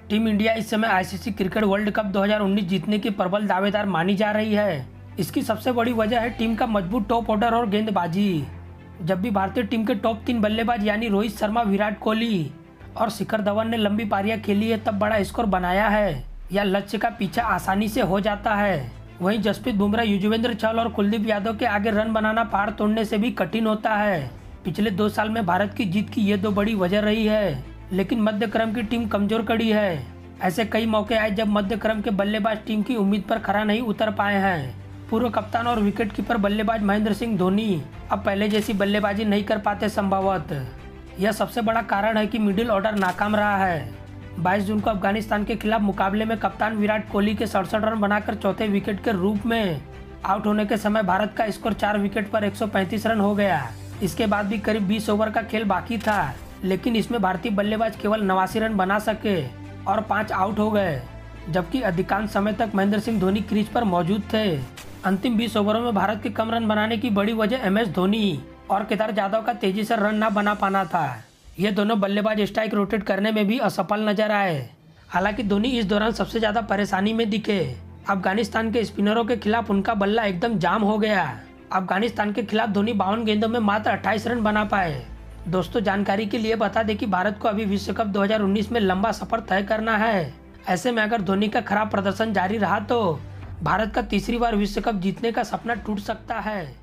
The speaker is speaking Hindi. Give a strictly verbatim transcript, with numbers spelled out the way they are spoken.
टीम इंडिया इस समय आईसीसी क्रिकेट वर्ल्ड कप दो हज़ार उन्नीस जीतने की प्रबल दावेदार मानी जा रही है। इसकी सबसे बड़ी वजह है टीम का मजबूत टॉप ऑर्डर और गेंदबाजी। जब भी भारतीय टीम के टॉप तीन बल्लेबाज यानी रोहित शर्मा, विराट कोहली और शिखर धवन ने लंबी पारियां खेली है तब बड़ा स्कोर बनाया है या लक्ष्य का पीछा आसानी से हो जाता है। वहीं जसप्रीत बुमराह, युजवेंद्र चहल और कुलदीप यादव के आगे रन बनाना पहाड़ तोड़ने से भी कठिन होता है। पिछले दो साल में भारत की जीत की ये दो बड़ी वजह रही है, लेकिन मध्य क्रम की टीम कमजोर कड़ी है। ऐसे कई मौके आए जब मध्य क्रम के बल्लेबाज टीम की उम्मीद पर खरा नहीं उतर पाए हैं। पूर्व कप्तान और विकेट कीपर बल्लेबाज महेंद्र सिंह धोनी अब पहले जैसी बल्लेबाजी नहीं कर पाते संभवतः। यह सबसे बड़ा कारण है कि मिडिल ऑर्डर नाकाम रहा है। बाईस जून को अफगानिस्तान के खिलाफ मुकाबले में कप्तान विराट कोहली के सड़सठ रन बनाकर चौथे विकेट के रूप में आउट होने के समय भारत का स्कोर चार विकेट पर एक सौ पैंतीस रन हो गया। इसके बाद भी करीब बीस ओवर का खेल बाकी था, लेकिन इसमें भारतीय बल्लेबाज केवल नवासी रन बना सके और पांच आउट हो गए, जबकि अधिकांश समय तक महेंद्र सिंह धोनी क्रीज पर मौजूद थे। अंतिम बीस ओवरों में भारत के कम रन बनाने की बड़ी वजह एम एस धोनी और केदार जाधव का तेजी से रन न बना पाना था। ये दोनों बल्लेबाज स्ट्राइक रोटेट करने में भी असफल नजर आए। हालांकि धोनी इस दौरान सबसे ज्यादा परेशानी में दिखे। अफगानिस्तान के स्पिनरों के खिलाफ उनका बल्ला एकदम जाम हो गया। अफगानिस्तान के खिलाफ धोनी बावन गेंदों में मात्र अट्ठाईस रन बना पाए। दोस्तों, जानकारी के लिए बता दें कि भारत को अभी विश्व कप दो हज़ार उन्नीस में लंबा सफर तय करना है। ऐसे में अगर धोनी का खराब प्रदर्शन जारी रहा तो भारत का तीसरी बार विश्व कप जीतने का सपना टूट सकता है।